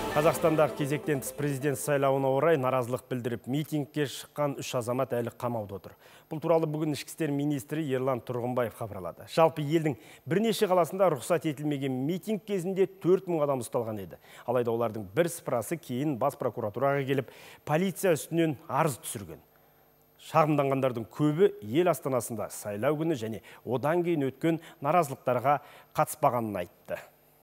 Қазақстандағы кезектен тыс президент сайлауына орай наразылық білдіріп, митингке шыққан 3 азамат әлі қамауда отыр. Бұл туралы бүгін ішкі істер министрі Ерлан Тұрғынбаев хабарлады. Жалпы елдің бірнеше қаласында рұқсат етілмеген митинг кезінде 4000 адам ұсталған еді. Алайда олардың бірсыпырасы кейін бас прокуратураға келіп, полиция үстінен арыз түсірген. Шағымданғандардың көбі ел астанасында сайлау күні және одан кейін өткен наразылықтарға қатыспағанын айтты.